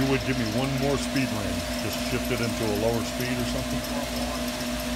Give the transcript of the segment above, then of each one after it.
would give me one more speed range. Just shift it into a lower speed or something.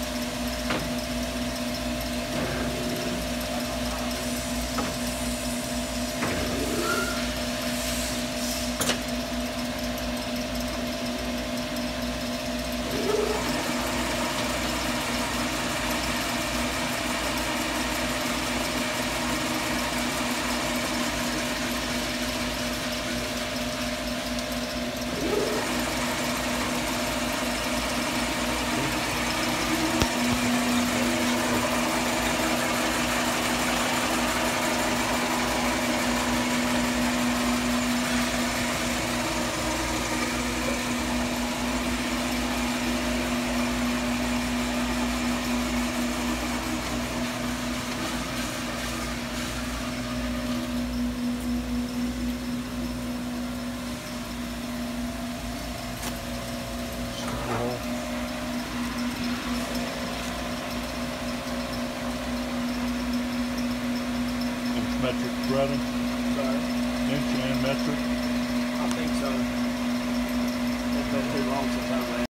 Metric threading? Sorry? Inch and metric? I think so. It's been too long since I ran.